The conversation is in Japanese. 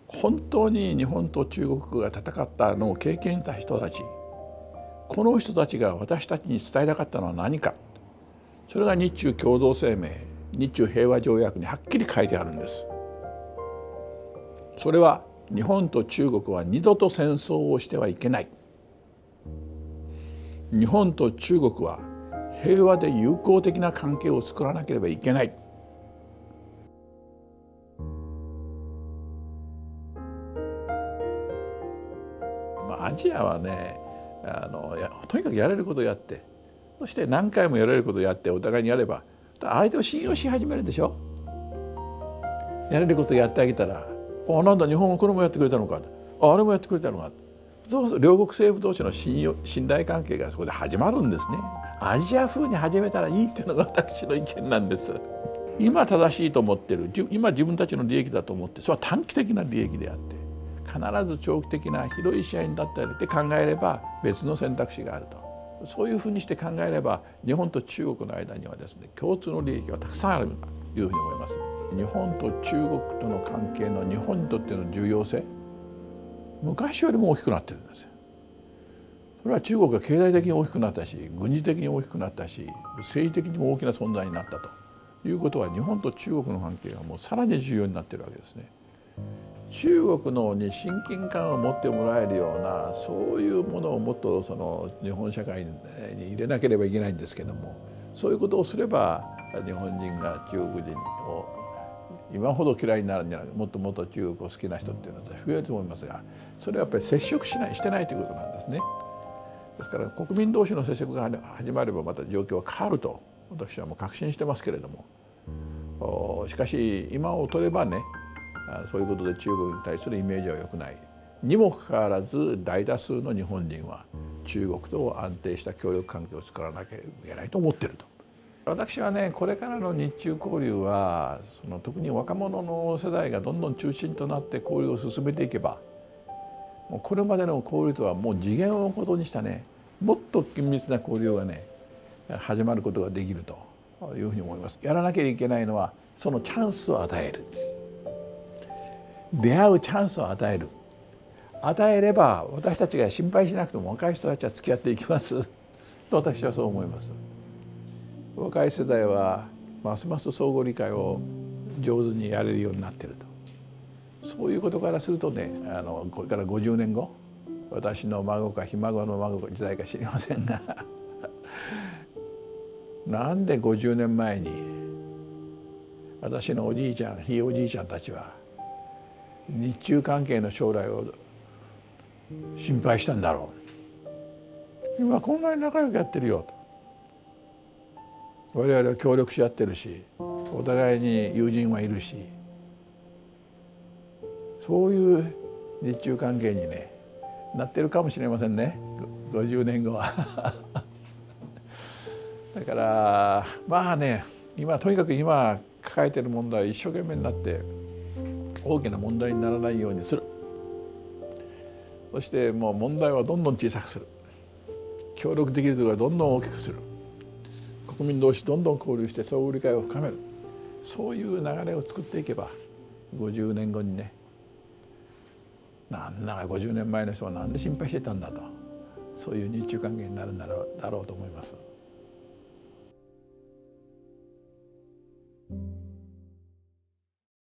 本当に日本と中国が戦ったのを経験した人たち、この人たちが私たちに伝えたかったのは何か、それが日中共同声明、日中平和条約にはっきり書いてあるんです。それは日本と中国は二度と戦争をしてはいけない。日本と中国は平和で友好的な関係を作らなければいけない。アジアはね、とにかくやれることをやって、そして何回もやれることをやってお互いにやれば相手を信用し始めるでしょ。やれることをやってあげたら「あ、なんだ日本はこれもやってくれたのか」あれもやってくれたのか」そうすると両国政府同士の信頼関係がそこで始まるんですね。アジア風に始めたらいいっていうのが私の意見なんです。今正しいと思ってる、今自分たちの利益だと思って、それは短期的な利益であって、必ず長期的な広い試合になったりって考えれば別の選択肢があると。そういうふうにして考えれば日本と中国の間にはですね、共通の利益はたくさんあるというふうに思います。日本と中国との関係の日本にとっての重要性、昔よりも大きくなってるんですよ。それは中国が経済的に大きくなったし、軍事的に大きくなったし、政治的にも大きな存在になったということは、日本と中国の関係がもうさらに重要になっているわけですね。中国のに親近感を持ってもらえるような、そういうものをもっとその日本社会に入れなければいけないんですけども、そういうことをすれば日本人が中国人を今ほど嫌いになるんじゃなくて、もっともっと中国を好きな人っていうのは増えると思いますが、それはやっぱり接触してないということなんですね。ですから国民同士の接触が始まればまた状況は変わると私はもう確信してますけれども、しかし今を取ればね、そういうことで中国に対するイメージは良くないにもかかわらず、大多数の日本人は中国と安定した協力関係を作らなければいけないと思っていると。私はね、これからの日中交流は特に若者の世代がどんどん中心となって交流を進めていけば、もうこれまでの交流とはもう次元を追うことにしたね、もっと緊密な交流がね始まることができるというふうに思います。やらなきゃいけないのはそのチャンスを与える、出会うチャンスを与える。与えれば私たちが心配しなくても若い人たちは付き合っていきますと私はそう思います。若い世代はますます相互理解を上手にやれるようになっていると。そういうことからするとね、これから50年後、私の孫かひ孫の孫時代か知りませんがなんで50年前に私のおじいちゃん、ひいおじいちゃんたちは日中関係の将来を心配したんだろう。今こんなに仲良くやってるよと。我々は協力し合ってるし、お互いに友人はいるし、そういう日中関係にねなってるかもしれませんね、50年後はだからまあね、とにかく今抱えている問題を一生懸命になって大きな問題にならないようにする。そしてもう問題はどんどん小さくする。協力できるところはどんどん大きくする。国民同士どんどん交流して相互理解を深める。そういう流れを作っていけば50年後にね、なんだか50年前の人は何で心配してたんだと、そういう日中関係になるんだろうと思います。